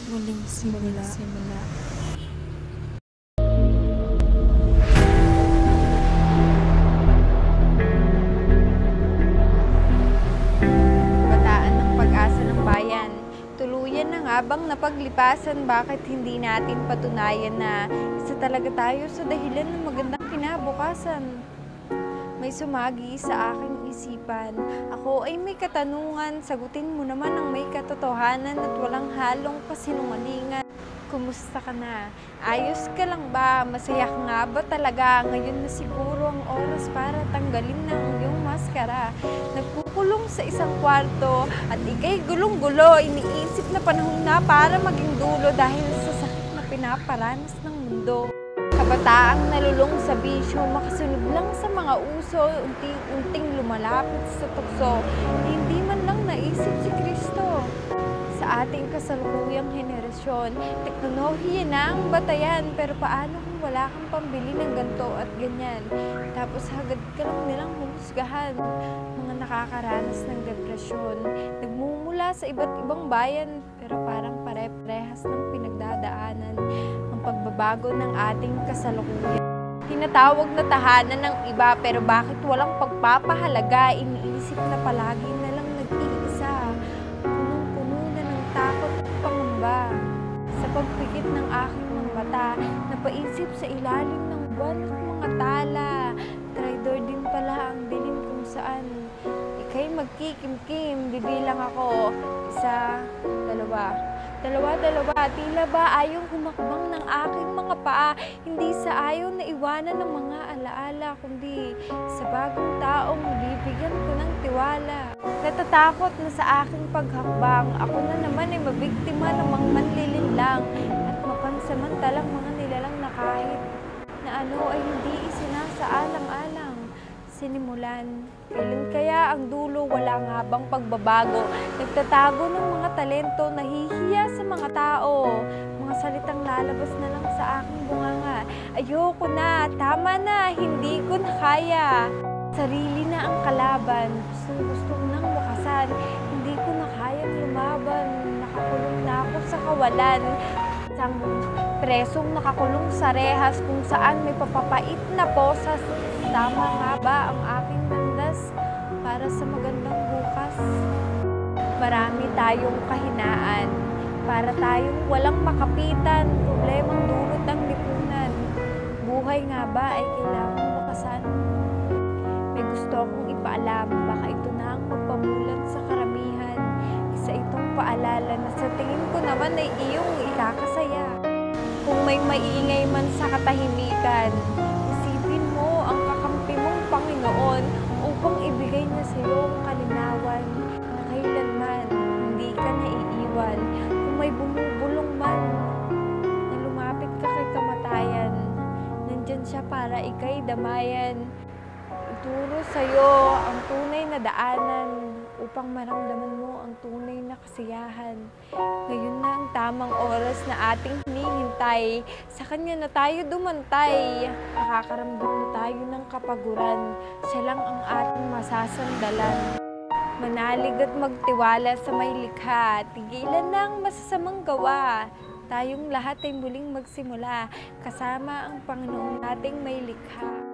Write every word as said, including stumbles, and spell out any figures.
Muling simula. simula. Kabataan ng pag-asa ng bayan. Tuluyan na nga bang napaglipasan, bakit hindi natin patunayan na isa talaga tayo sa dahilan ng magandang kinabukasan? May sumagi sa aking isipan. Ako ay may katanungan, sagutin mo naman ang may katotohanan at walang halong kasinungalingan. Kumusta ka na? Ayos ka lang ba? Masaya ka nga ba talaga? Ngayon na siguro ang oras para tanggalin na ang iyong maskara. Nagkukulong sa isang kwarto at ikay gulong-gulo. Iniisip na panahon na para maging dulo dahil sa sakit na pinaparanas ng mundo. Kabataang nalulong sa bisyo, makasunod lang sa mga uso, unting-unting lumalapit sa tukso. Hindi man lang naisip si Kristo. Sa ating kasalukuyang henerasyon, teknolohiya na ang batayan, pero paano kung wala kang pambili ng ganto at ganyan? Tapos hagad ka lang nilang humusgahan. Mga nakakaranas ng depresyon, nagmumula sa iba't ibang bayan, pero parang pare-parehas ng pinagdadaanan ang pagbabago ng ating kasalukuyan. Tinatawag na tahanan ng iba, pero bakit walang pagpapahalaga? Iniisip na palagi na lang nag-iisa. Punong-puno na ng takot at pangamba. Sa pagpikit ng aking mga mata, napaisip sa ilalim ng buwan at mga tala. Traidor din pala ang dilim kung saan ikay magkikimkim. Bibilang ako. Isa, dalawa. Dalawa-dalawa, tila ba ayong humakbang ng aking mga paa, hindi sa ayaw na iwanan ng mga alaala, kundi sa bagong taong bibigyan ko ng tiwala. Natatakot na sa aking paghakbang, ako na naman ay mabiktima ng mga manlilinlang at mapansamantalang mga nilalang na kahit na ano ay hindi isinasaalang-alang. Sinimulan. Kailan kaya ang dulo? Wala nga bang pagbabago? Nagtatago ng mga talento, nahihiya sa mga tao. Mga salitang lalabas na lang sa aking bunganga. Ayoko na, tama na, hindi ko na kaya. Sarili na ang kalaban, gustong gusto nang wakasan. Hindi ko na kayang lumaban, nakakulong na ako sa kawalan. Isang presong nakakulong sa rehas kung saan may papapait na posas. Tama nga ba ang aking landas para sa magandang bukas? Marami tayong kahinaan, para tayong walang makapitan, problemang dulot ng lipunan. Buhay nga ba ay kailangang wakasan? May gusto akong ipaalam, baka ito na ang magpamulat sa karamihan. Isa itong paalala na sa tingin ko naman ay iyong ikakasaya. Kung may maingay man sa katahimikan, isipin mo ang kakampi mong Panginoon upang ibigay niya sa iyo ang kalinawan na kailanman hindi ka naiiwan. Kung may bumubulong man na lumapit ka kay kamatayan, nandyan siya para ikay damayan. Ituro sa iyo ang tunay na daanan upang maramdaman mo ang tunay na kasiyahan. Ngayon na ang tamang oras na ating hinihintay. Sa Kanya na tayo dumantay. Nakakaramdam na tayo ng kapaguran. Siya lang ang ating masasandalan. Manalig at magtiwala sa may likha. Tigilan na ang masasamang gawa. Tayong lahat ay muling magsimula. Kasama ang Panginoon nating may likha.